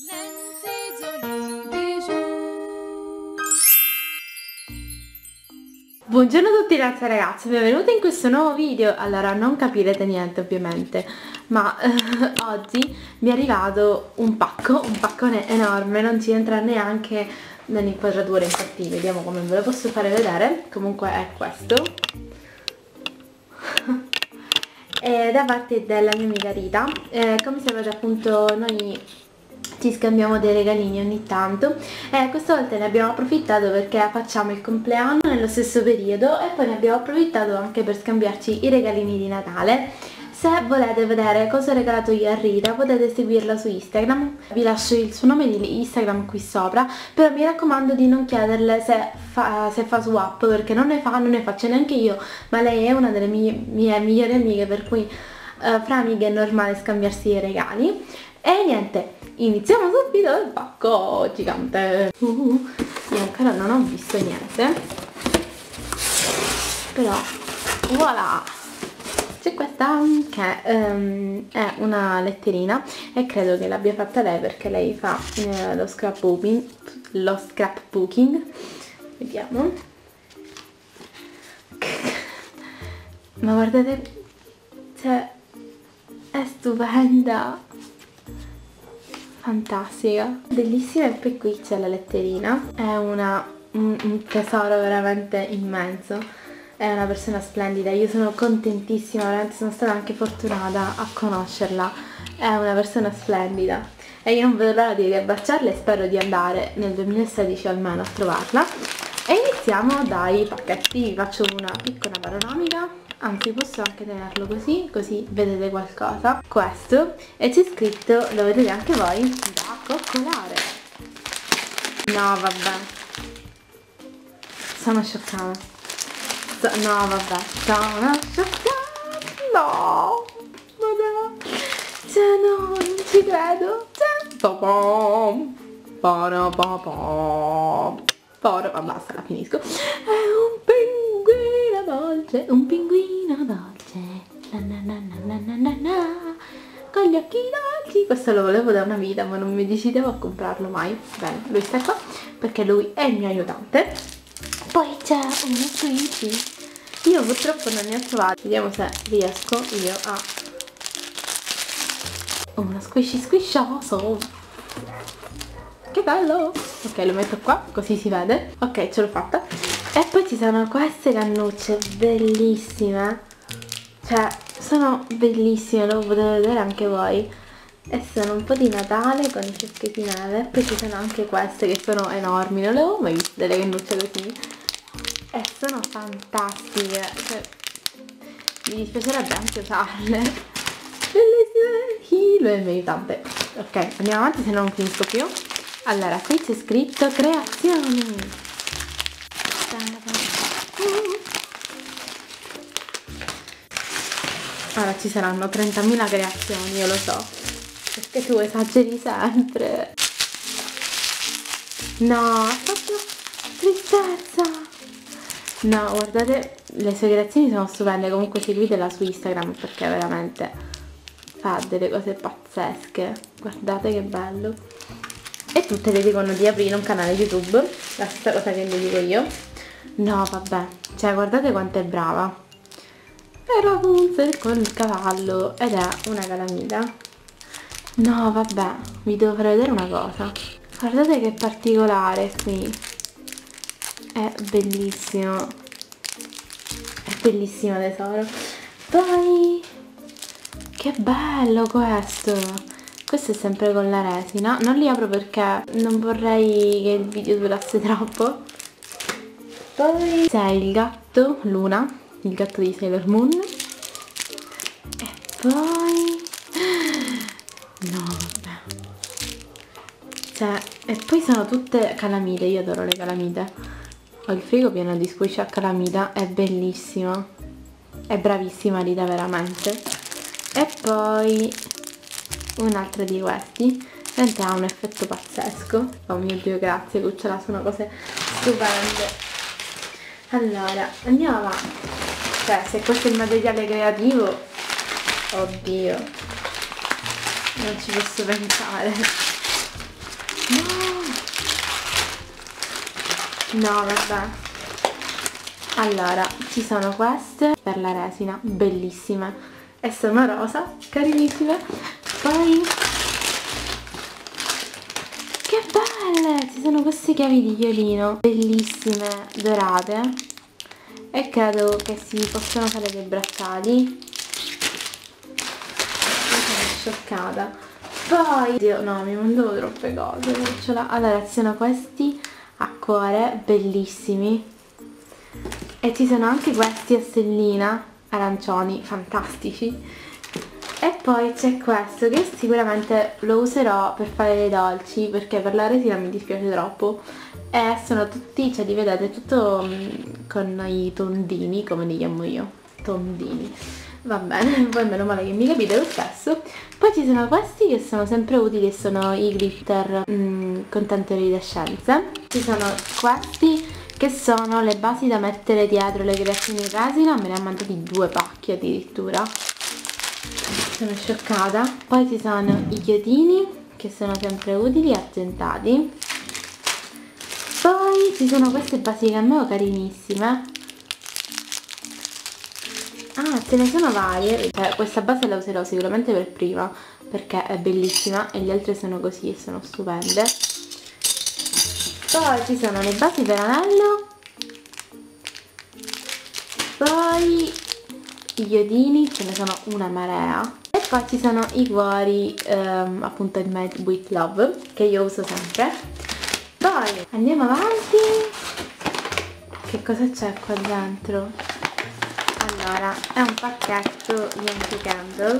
Buongiorno a tutti ragazzi e ragazze, benvenuti in questo nuovo video. Allora, non capirete niente ovviamente, ma oggi mi è arrivato un paccone enorme, non ci entra neanche nell'inquadratura, infatti vediamo come ve lo posso fare vedere. Comunque è questo è da parte della mia amica Rita. Come sapete appunto noi ci scambiamo dei regalini ogni tanto e questa volta ne abbiamo approfittato perché facciamo il compleanno nello stesso periodo e poi ne abbiamo approfittato anche per scambiarci i regalini di Natale. Se volete vedere cosa ho regalato io a Rita potete seguirla su Instagram, vi lascio il suo nome di Instagram qui sopra, però mi raccomando di non chiederle se fa swap, perché non ne faccio neanche io, ma lei è una delle mie migliori amiche, per cui fra amiche è normale scambiarsi i regali. E niente, iniziamo subito il pacco gigante. Io ancora non ho visto niente, però voilà, c'è questa che è una letterina e credo che l'abbia fatta lei perché lei fa lo scrapbooking. Vediamo. Ma guardate, cioè è stupenda, fantastica, bellissima. E poi qui c'è la letterina, è un tesoro veramente immenso, è una persona splendida, io sono contentissima, veramente sono stata anche fortunata a conoscerla, è una persona splendida e io non vedo l'ora di riabbracciarla e spero di andare nel 2016 almeno a trovarla. E iniziamo dai pacchetti, vi faccio una piccola panoramica, anzi posso anche tenerlo così vedete qualcosa. Questo, e c'è scritto, lo vedete anche voi, da coccolare. No vabbè, sono scioccata, no vabbè, sono scioccata, no vabbè, cioè no, non ci credo, basta, la finisco. È un pinguino dolce, un pinguino dolce, na na na na na na na, con gli occhi dolci. Questo lo volevo da una vita ma non mi decidevo a comprarlo mai. Bene, lui sta qua perché lui è il mio aiutante. Poi c'è uno squishy, io purtroppo non ne ho trovati, vediamo se riesco io a uno squishy squiscioso. Che bello! Ok, lo metto qua così si vede. Ok, ce l'ho fatta. E poi ci sono queste cannucce bellissime, cioè sono bellissime, lo potete vedere anche voi, e sono un po' di Natale con i fiocchi di neve. Poi ci sono anche queste che sono enormi, non le avevo mai viste delle cannucce così e sono fantastiche, cioè mi dispiacerebbe anche usarle. Bellissime! Lui è il mio aiutante. Ok, andiamo avanti se non finisco più. Allora, qui c'è scritto creazioni. Ora ci saranno 30.000 creazioni, io lo so, perché tu esageri sempre. No, proprio tristezza. No, guardate, le sue creazioni sono stupende. Comunque seguitela su Instagram perché veramente fa delle cose pazzesche. Guardate che bello. E tutte le dicono di aprire un canale YouTube, la stessa cosa che le dico io. No vabbè, cioè guardate quanto è brava. E Rapunzel con il cavallo ed è una calamita. No vabbè, vi devo far vedere una cosa. Guardate che particolare qui. È bellissimo. È bellissimo tesoro. Poi che bello questo. Questo è sempre con la resina, non li apro perché non vorrei che il video durasse troppo. Poi c'è il gatto Luna, il gatto di Sailor Moon. E poi no vabbè, cioè, e poi sono tutte calamite, io adoro le calamite. Ho il frigo pieno di squishy a calamita, è bellissimo, è bravissima Rita veramente. E poi un altro di questi, veramente ha un effetto pazzesco. Oh mio Dio, grazie cucciola, sono cose stupende. Allora, andiamo avanti. Cioè, se questo è il materiale creativo, oddio, non ci posso pensare. No, vabbè. Allora, ci sono queste per la resina, bellissime, e sono rosa, carinissime. Poi, che belle! Ci sono queste chiavi di violino, bellissime, dorate, e credo che si possano fare dei bracciali. Sono scioccata. Poi, Dio, no, mi mandavo troppe cose. Allora, ci sono questi a cuore, bellissimi. E ci sono anche questi a stellina, arancioni, fantastici. E poi c'è questo che sicuramente lo userò per fare dei dolci, perché per la resina mi dispiace troppo. E sono tutti, cioè li vedete, tutto con i tondini, come li chiamo io, tondini. Va bene, poi meno male che mi capite lo stesso. Poi ci sono questi che sono sempre utili, sono i glitter con tante iridescenze. Ci sono questi che sono le basi da mettere dietro le creazioni in resina, me ne ha mandati 2 pacchi addirittura, sono scioccata. Poi ci sono i chiodini che sono sempre utili, argentati. Poi ci sono queste basi canneo carinissime. Ah, ce ne sono varie, questa base la userò sicuramente per prima perché è bellissima, e le altre sono così e sono stupende. Poi ci sono le basi per anello, poi i chiodini, ce ne sono una marea, e poi ci sono i cuori, appunto il Made with Love, che io uso sempre. Poi andiamo avanti. Che cosa c'è qua dentro? Allora, è un pacchetto Yankee Candle.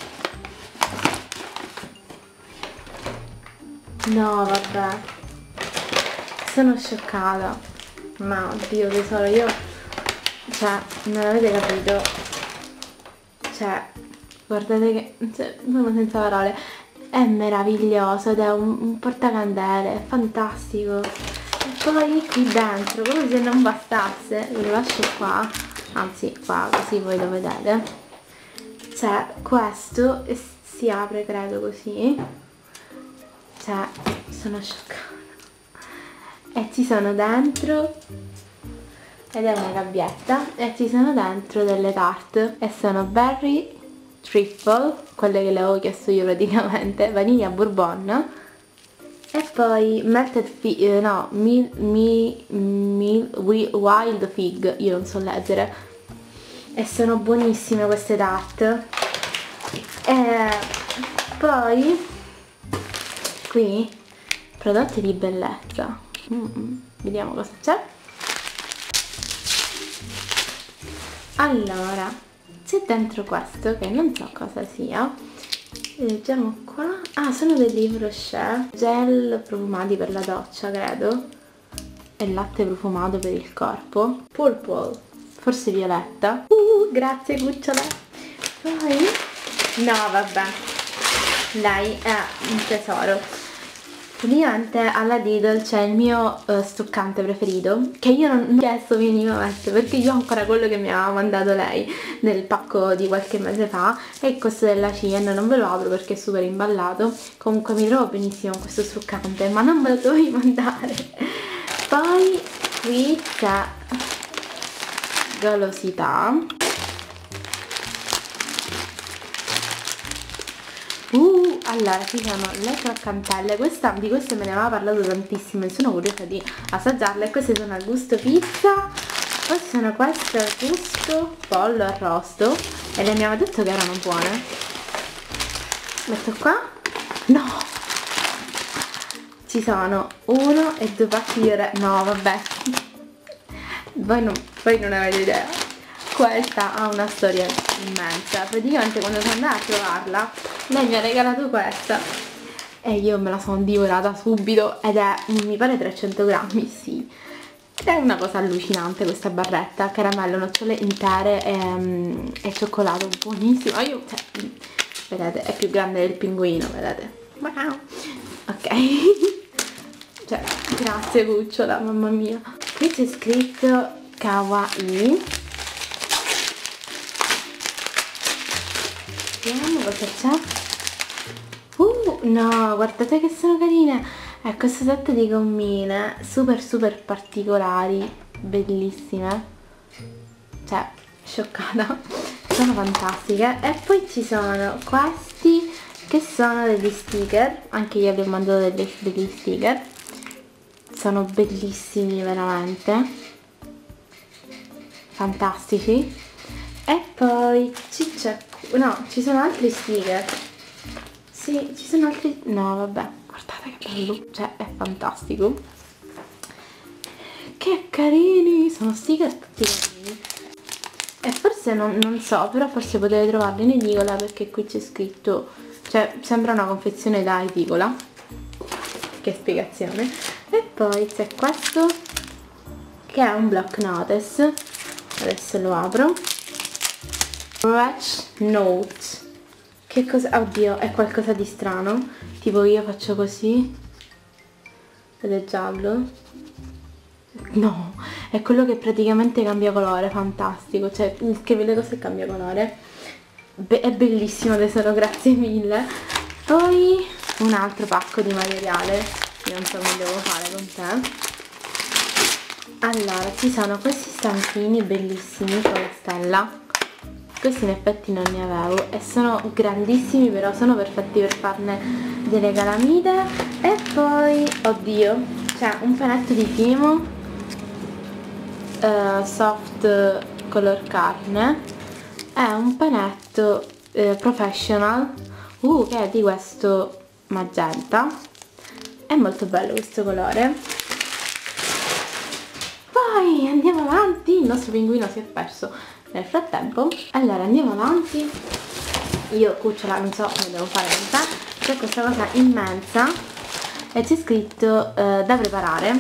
No, vabbè, sono scioccata, ma oddio tesoro, io, cioè, non avete capito, cioè, guardate che, cioè, sono senza parole, è meraviglioso ed è un portacandele, è fantastico. E poi qui dentro, come se non bastasse, ve lo lascio qua, anzi qua, così voi lo vedete, c'è questo e si apre credo così, cioè, sono scioccata. E ci sono dentro, ed è una gabbietta, e ci sono dentro delle tarte, e sono berry trifle, quelle che le avevo chiesto io praticamente, vaniglia bourbon, e poi melted fig, no, wild fig, io non so leggere, e sono buonissime queste tarte. E poi qui prodotti di bellezza. Vediamo cosa c'è. Allora, c'è dentro questo che non so cosa sia. Leggiamo qua. Ah, sono dei Yves Rocher, gel profumati per la doccia credo, e latte profumato per il corpo, purple, forse violetta. Grazie cucciola. Poi no, vabbè, lei è un tesoro. Praticamente alla Lidl c'è il mio stoccante preferito, che io non ho chiesto minimamente perché io ho ancora quello che mi aveva mandato lei nel pacco di qualche mese fa, e questo della Shein non ve lo apro perché è super imballato. Comunque mi trovo benissimo con questo stoccante, ma non me lo dovevi mandare. Poi qui c'è golosità. Allora ci sono le croccantelle, di queste me ne aveva parlato tantissimo e sono curiosa di assaggiarle. Queste sono al gusto pizza, poi ci sono queste al gusto pollo arrosto, e lei mi aveva detto che erano buone. Metto qua, no, ci sono 1 e 2 pacchi di no vabbè, voi non avete idea, questa ha una storia immensa. Praticamente quando sono andata a trovarla lei mi ha regalato questa e io me la sono divorata subito, ed è, mi pare 300 grammi, sì, è una cosa allucinante questa barretta, caramello, nocciole intere e cioccolato, buonissimo. Io, cioè, vedete, è più grande del pinguino, vedete, wow. Ok. Cioè, grazie cucciola, mamma mia. Qui c'è scritto kawaii. Vediamo cosa c'è. No, guardate che sono carine. È questo set di gommine super particolari, bellissime, cioè scioccata, sono fantastiche. E poi ci sono questi che sono degli sticker, anche io vi ho mandato degli sticker, sono bellissimi, veramente fantastici. E poi ci sono altri sticker, sì, ci sono altri, no vabbè, guardate che bello, cioè è fantastico, che carini, sono sticker tutti carini. E forse non so, però forse potete trovarli in edicola, perché qui c'è scritto, cioè sembra una confezione da edicola, che spiegazione. E poi c'è questo che è un block notice, adesso lo apro. Scratch note, che cosa, oddio, è qualcosa di strano, tipo io faccio così ed è giallo, no, è quello che praticamente cambia colore, fantastico, cioè scrivi le cose e cambia colore, è bellissimo tesoro, grazie mille. Poi un altro pacco di materiale, io non so come devo fare con te. Allora, ci sono questi stampini bellissimi con la stella, questi in effetti non ne avevo e sono grandissimi, però sono perfetti per farne delle calamite. E poi, oddio, c'è un panetto di Fimo soft color carne, è un panetto professional che è di questo magenta, è molto bello questo colore. Poi andiamo avanti, il nostro pinguino si è perso nel frattempo. Allora andiamo avanti, io cucciola non so come devo fare con te, c'è questa cosa immensa e c'è scritto da preparare,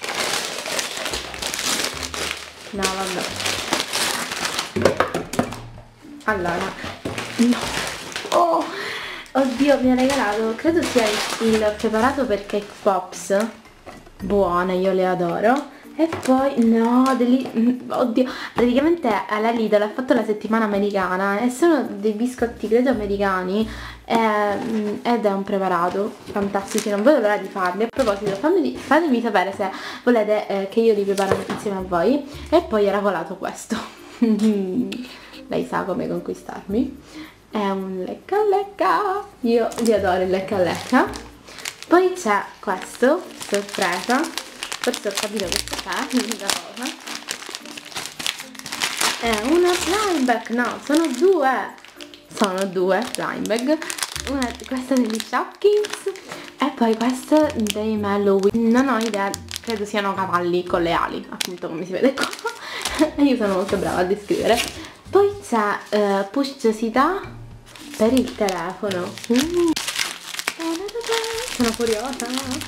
no vabbè, allora no, oh oddio, mi ha regalato, credo sia il preparato per cake pops, buone, io le adoro. E poi, no, oddio, praticamente alla Lidl ha fatto la settimana americana e sono dei biscotti, credo, americani, ed è un preparato fantastico, non vedo l'ora di farli. A proposito, fatemi sapere se volete che io li preparo insieme a voi. E poi era volato questo, lei sa come conquistarmi, è un lecca lecca, io vi adoro il lecca lecca. Poi c'è questo, sorpresa, forse ho capito questo è l'unica cosa, è una slime bag, no, sono due slime bag, questa degli Shopkins e poi questa dei Mellow, non ho idea, credo siano cavalli con le ali, appunto, come si vede qua. E io sono molto brava a descrivere. Poi c'è pushosità per il telefono, sono curiosa.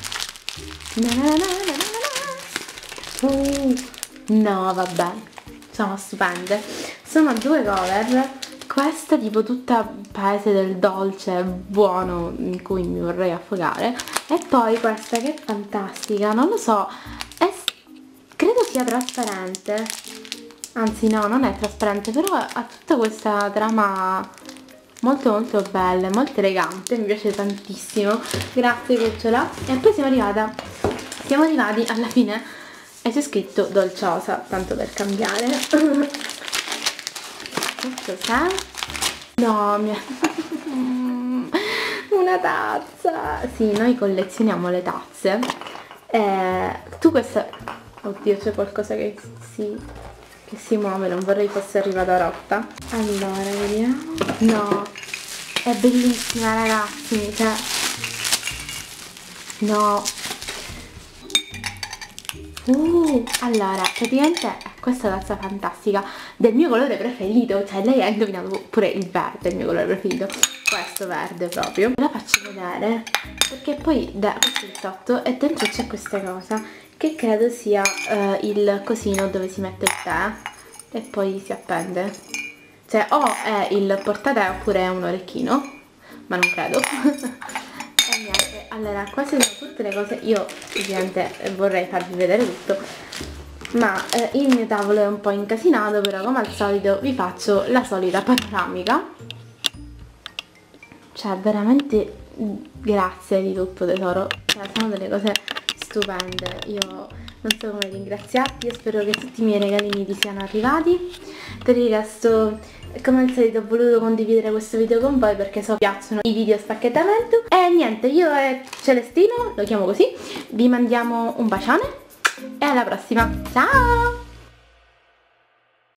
No vabbè, sono stupende, sono due cover, questa tipo tutta paese del dolce buono in cui mi vorrei affogare, e poi questa che è fantastica, non lo so, credo sia trasparente, anzi no, non è trasparente, però ha tutta questa trama molto bella, molto elegante, mi piace tantissimo, grazie cucciola. E poi siamo arrivati alla fine e c'è scritto dolciosa, tanto per cambiare. Questo c'è? No, una tazza. Sì, noi collezioniamo le tazze. Tu questa, oddio, c'è qualcosa che si muove, non vorrei fosse arrivata rotta. Allora, vediamo. No, è bellissima ragazzi, cioè no. Allora, praticamente questa tazza fantastica del mio colore preferito, cioè lei ha indovinato pure il verde, il mio colore preferito, questo verde proprio. Ve la faccio vedere perché poi questo è il sotto e dentro c'è questa cosa che credo sia il cosino dove si mette il tè e poi si appende, cioè o è il portatè oppure è un orecchino, ma non credo. E niente, allora queste sono tutte le cose, io ovviamente vorrei farvi vedere tutto, ma il mio tavolo è un po' incasinato, però come al solito vi faccio la solita panoramica, cioè veramente grazie di tutto tesoro, cioè, sono delle cose stupende, io non so come ringraziarti, io spero che tutti i miei regalini ti siano arrivati. Per il resto, come al solito, ho voluto condividere questo video con voi perché so che piacciono i video a spacchettamento. E niente, io e Celestino, lo chiamo così, vi mandiamo un bacione e alla prossima, ciao!